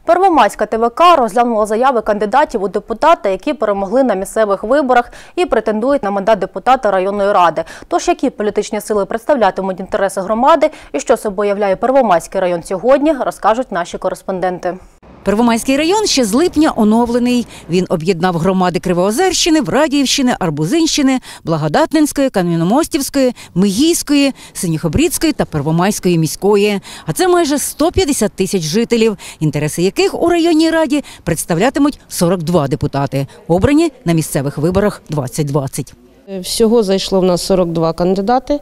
Первомайська ТВК розглянула заяви кандидатів у депутати, які перемогли на місцевих виборах і претендують на мандат депутата районної ради. Тож, які політичні сили представлятимуть інтереси громади і що собою являє Первомайський район сьогодні, розкажуть наші кореспонденти. Первомайський район ще з липня оновлений. Він об'єднав громади Кривоозерщини, Врадіївщини, Арбузинщини, Благодатненської, Кам'яномостівської, Мигійської, Синьохобрідської та Первомайської міської. А це майже 150 тисяч жителів, інтереси яких у районній раді представлятимуть 42 депутати, обрані на місцевих виборах 2020. Всього зайшло в нас 42 кандидати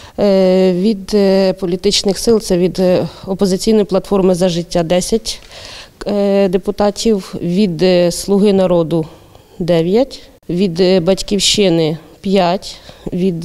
від політичних сил. Це від опозиційної платформи «За життя» 10 депутатів, від «Слуги народу» 9, від «Батьківщини» 5, від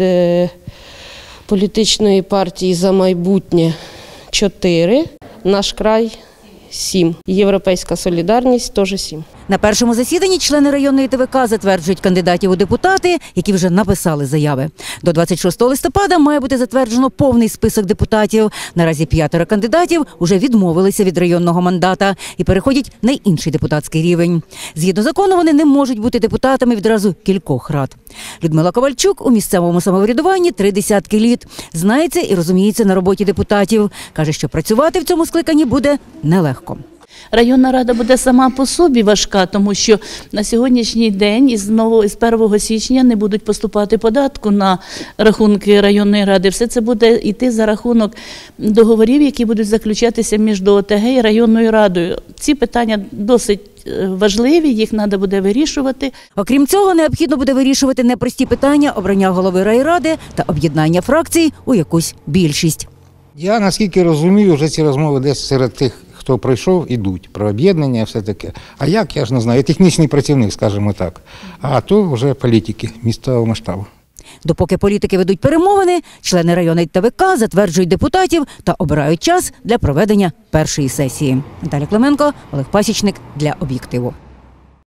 політичної партії «За майбутнє» 4, «Наш край» 7, «Європейська солідарність» теж 7. На першому засіданні члени районної ТВК затверджують кандидатів у депутати, які вже написали заяви. До 26 листопада має бути затверджено повний список депутатів. Наразі 5 кандидатів уже відмовилися від районного мандата і переходять на інший депутатський рівень. Згідно закону, вони не можуть бути депутатами відразу кількох рад. Людмила Ковальчук у місцевому самоврядуванні 30 літ. Знається і розуміється на роботі депутатів. Каже, що працювати в цьому скликанні буде нелегко. Районна рада буде сама по собі важка, тому що на сьогоднішній день із 1 січня не будуть поступати податку на рахунки районної ради. Все це буде йти за рахунок договорів, які будуть заключатися між ОТГ і районною радою. Ці питання досить важливі, їх треба буде вирішувати. Окрім цього, необхідно буде вирішувати непрості питання обрання голови райради та об'єднання фракцій у якусь більшість. Я, наскільки розумію, вже ці розмови десь серед тих, хто пройшов, ідуть про об'єднання і все таке. А як, я ж не знаю, я технічний працівник, скажімо так. А то вже політики місцевого масштабу. Допоки політики ведуть перемовини, члени районної ТВК затверджують депутатів та обирають час для проведення першої сесії. Наталя Клименко, Олег Пасічник для «Об'єктиву».